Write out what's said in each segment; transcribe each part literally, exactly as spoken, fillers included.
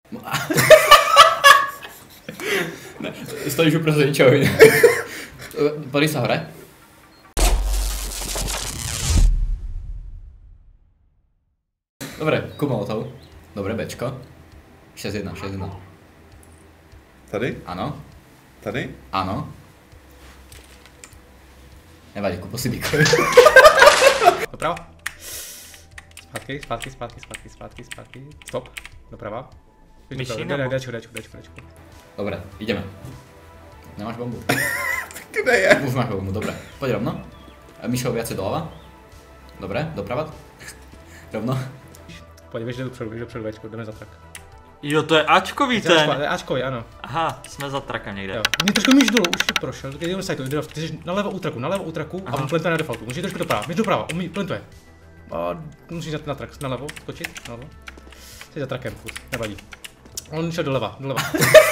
Ne, stojíš uprostřed ničeho. Podej se hore. Dobre, kup molotov. Dobre, Bčko. šesť jedna, šesť jedna. Tady? Ano. Tady? Ano. Nevadí, kupo si bíkovi. Doprava. Zpátky, zpátky, zpátky, zpátky, zpátky, zpátky. Stop. Doprava. Myší Dečko, nebo? dečko, dečko, dečko, dečko. Dobre, ideme. Nemáš bombu? Kde je? Už máš bombu, dobre. Poď rovno. Myšou viacej doľava. Dobre, doprava. Rovno. Pojď, běž dopředu, běž dopředu, Bčko, jdeme za trak. Jo, to je Ačkový ten. Ačkový, ano. Aha, jsme za trakem někde. Jo. Mě trošku míš dolů, už to prošel, když jdeme sajtu, jde ty jsi nalevo u traku, nalevo u traku a on plentuje na defaultu, můžeš trošku doprava, běž doprava, on mi plentuje. A musíš na, na trak, nalevo, skočit, nalevo. Jsi za trakem, furt, nevadí. On šel doleva, doleva.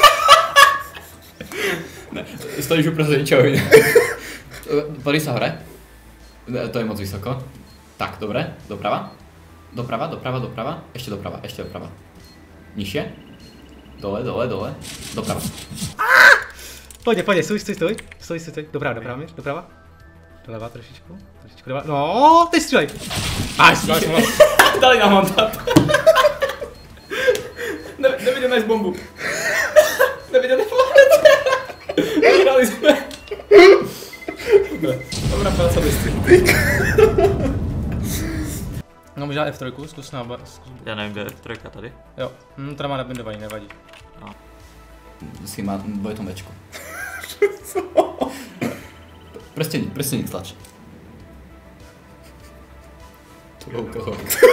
Ne, stojíš uprostřed ničeho. Podej se hore. To je moc vysoko. Tak, dobre, doprava. Doprava, doprava, doprava, ešte doprava, ešte doprava. Nižšie. Dole, dole, dole. Doprava. Pojď, pojď, stoj, stoj, stoj, stoj, stoj, stoj, doprava, doprava, míř, doprava. Doleva trošičku, trošičku doleva, no, teď střílej. Nice, nice, nice. Dali nám mandát. Ne, neviděl náš bombu. Neviděl náš bombu. Vyhrali jsme. Dobrá práce, bystry. No, můžeš dát F tři, zkus na bar. Já nevím, kde je F tři tady. Jo, hm, teda má nabindování, nevadí. No. Si má dvojitom Bčku. Prstěník, prstěník stlač. To koho.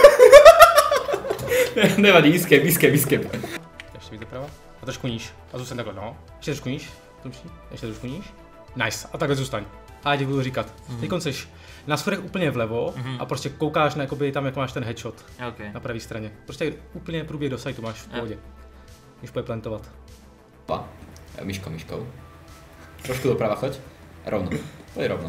Nevadí, escape, escape, escape. Ještě víc doprava. A trošku níž. A zůstaň takhle, no. Ještě trošku níž. Ještě trošku níž. Nice. A takhle zůstaň. A já ti budu říkat. Mm. Teď jsi na schodech úplně vlevo mm-hmm. a prostě koukáš na jakoby tam, jak máš ten headshot. Okay. Na pravé straně. Prostě úplně průběh do sajtu máš v pohodě. Když půjde plantovat. Pa. Myško, myškou. Trošku doprava, choď. Rovno. Pojď rovno.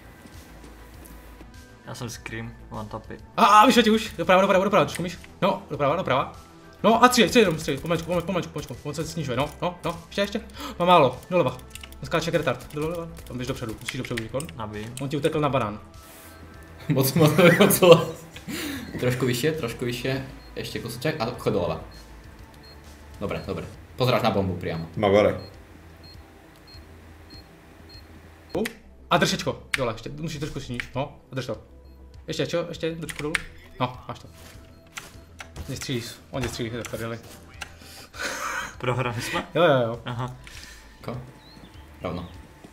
Já jsem Scream, one tapy. A, a vyšlo ti už. Doprava, doprava, doprava, trošku míš. No, doprava, doprava. No a tři, tři jenom, tři. Pomalečku, pomalečku, pomalečku, pomalečku. On se snižuje, no, no, no. Ještě, ještě. Má málo, doleva. On skáče jak retard. Doleva. Tam běž dopředu, musíš dopředu, Nikon. Nabij. On ti utekl na banán. Moc, moc, moc, trošku vyššie, trošku vyššie. Ešte kúsoček a chod doleva. Dobre, dobre. Pozráš na bombu priamo. Magore. A držečko, dole, ještě, musíš trošku sníž, no, a drž to. Ještě, čo, ještě, trošku dolů. No, máš to. Nestřílíš, on nestřílí, je to prdeli. Prohrali jsme? Jo, jo, jo. Aha. Ko? Rovno.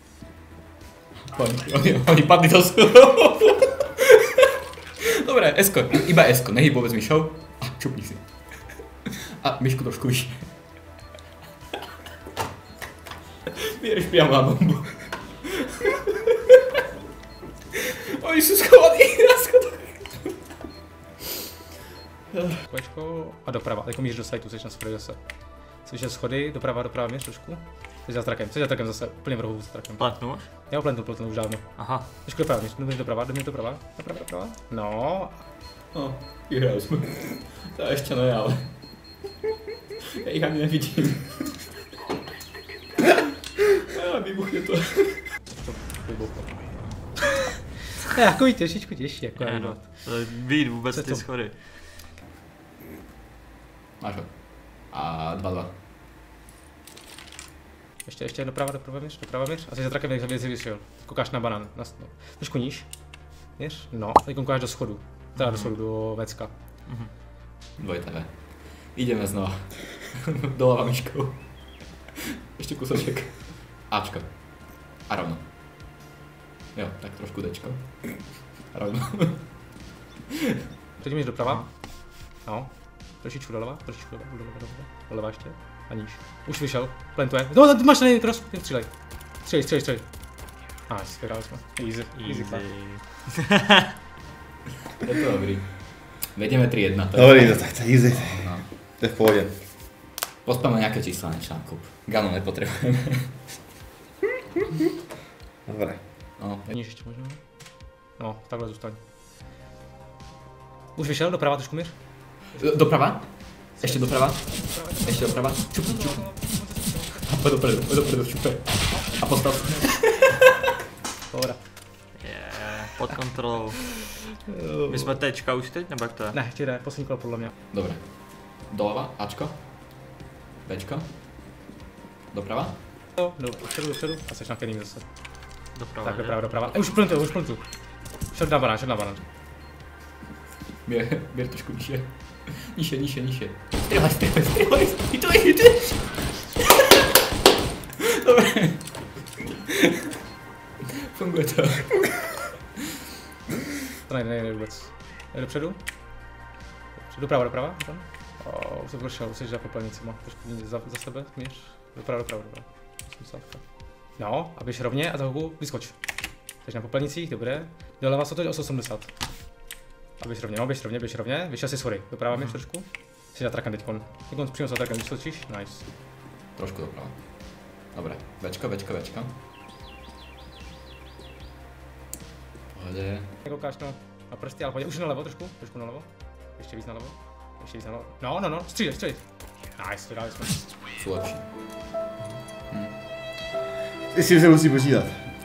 Oni, oni, oni padli do schodu. Dobre, esko, iba esko, nehyb vôbec myšou. A čupni si. A myšku trošku vyššie. Biereš priamo na bombu. Oni sú schovaní na schodoch. Kolečko a doprava, jako míř do sajtu, jsi na schodech zase. Jsi schody, doprava, doprava, míř trošku. Jsi za trakem, jsi za trakem zase, úplně v rohu za trakem. Plantnu už? Já ho plentnu, plentnu už dávno. Aha. Trošku doprava, míř, jdeme doprava, jdeme doprava, doprava, doprava. No. No, vyhrali jsme. To ešte ne, ale... Ja ich ani nevidím. Ale vybuchne to. To vybuchlo. Ne, jako jí těžičku těžší, jako ne, no. Vyjít vůbec ty schody. Máš ho. A dva dva. Ještě, ještě doprava, doprava míř, doprava míř. A jsi za trakem, jak věci vyšel. Koukáš na banán, na, no. Trošku níž. Míř? No, teď koukáš do schodu. Teda mm-hmm. do schodu, do vecka. Mm-hmm. Dvojité V. Ideme znova. Doleva myškou. Ešte kusoček. Ačko. A rovno. Jo, tak trošku Dčko. A rovno. Teď míř doprava. No. Trošičku doleva, trošičku doleva, doleva, doleva, doleva ještě. A níž. Už vyšel, plentuje. No, ty máš na něj cross, střílej. Střílej, střílej, střílej. Nice, vyhráli jsme. Easy, easy. Je to dobrý. Vedieme tri jedna. Dobrý, to tak to je easy. No. To je v pohodě. Pospáme nejaké čísla, než nákup. Ganu nepotrebujeme. Dobre. No. Níž ještě možná. No, takhle zůstaň. Už vyšel, doprava trošku míř. Doprava? Ešte doprava? Ještě doprava. Čup, čup. A pojď dopredu, pojď dopredu, čupe. A postav. Pohoda. Yeah, pod kontrolou. My jsme tečka už teď, nebo jak to je? Ne, ještě ne, poslední kolo podle mě. Dobré. Doleva, Ačko. Bčko. Doprava. Jo, do, dopředu, dopředu. A seš na kením zase. Doprava, Tak, že? doprava, doprava. E, už plntu, už plntu. Šel na banán, šel na banán. Běr, běr trošku níže. Níže, níže, níže. Střílej, střílej, střílej. Hitoj, hitoj. Dobré. Funguje to. To nejde, nejde vůbec. Jde dopředu. Doprava, doprava. O, už jsem prošel, už jsi za popelnicima. Trošku za, za sebe, měř. Doprava, doprava, doprava. No, a běž rovně a za hubu vyskoč. Jsi na popelnicích, dobré. Doleva se to osmdesát. A běž rovně, no, běž rovně, běž rovně. Vyšel si schody. Doprava měř trošku. Jsi na trakem teďkon. Teďkon přímo za trakem, vyskočíš. Nice. Trošku doprava. Dobré. Bčko, Bčko, Bčko. Pohodě. Koukáš no, na prsty, ale pojď už nalevo trošku, trošku nalevo. Ještě víc nalevo. Ještě víc nalevo. No, no, no, střílej, střílej. Nice, vydali jsme. Jsou lepší. Jestli se musí počítat.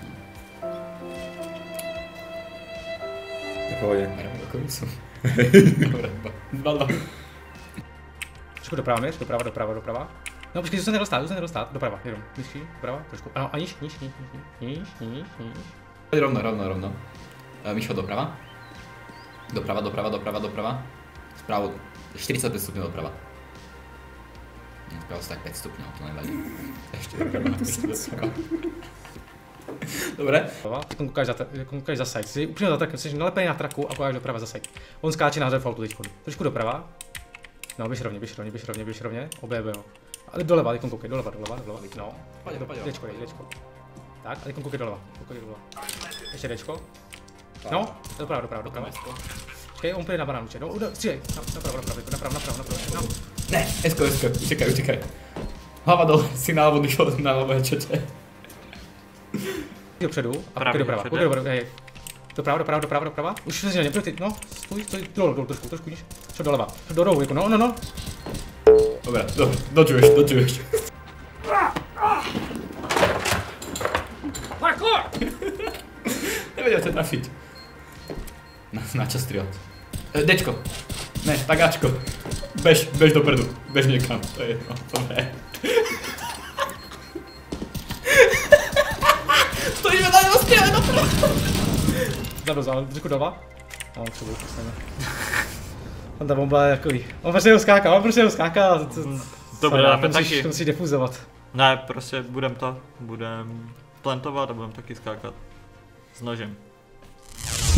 Je v pohodě. Jdeme do korusu. Dobré, dva, dva. Trošku doprava, měř, doprava, doprava, doprava. No počkej, to se nedostát, to se nedostát, doprava, jenom, myší, doprava, trošku, ano, a níž, níž, níž, níž, níž, níž, níž. Rovno, rovno, rovno. E, Míšo, doprava. Doprava, doprava, doprava, doprava. Zpravo, čtyřicet pět stupňů doprava. Ne, zpravo tak pět stupňů, to nevadí. Ještě doprava, ještě doprava. Dobré. Ty koukáš za, koukáš za side, jsi úplně za trakem, jsi nalepený na traku a koukáš doprava za side. On skáče na defaultu teď, trošku doprava. No, běž rovně, běž rovně, běž rovně, běž rovně, objeví ho. Ale doleva, teď koukej, doleva, doleva, doleva, no. Pojď, pojď, pojď. Dečko, dečko. Tak, a teď koukej doleva, koukej doleva. Ještě dečko. No, doprava, doprava, doprava. Počkej, on půjde na banán, no, střílej, napravo, napravo, napravo, napravo, napravo, no. Ne, esko, esko, utěkaj, utěkaj. Hlava dole, si nálevo, když ho nálevo hečete. Dopředu a koukej doprava, koukej doprava, hej. Doprava, doprava, doprava, doprava. Už se žádně, ty, no, stůj, stůj, dolů, dolů, trošku, trošku níž. Co doleva, do rohu, jako, no, no, no. Dobré, dobré, dodžuješ, dodžuješ. Parkour! Nevěděl se trafit. Na, na čas triot. E, Dečko. Ne, tak Ačko. Bež, bež dopredu. Bež někam, to je jedno, to ne. Stojíme tady na střele doprava. Zadoz, ale trošku doleva. No, třeba prostě ne. On ta bomba je takový. On prostě ho skáká, on prostě ho skáká. Dobré, dáme musíš, taky. to musíš defuzovat. Ne, prostě budem to, budem plantovat a budem taky skákat. S nožem.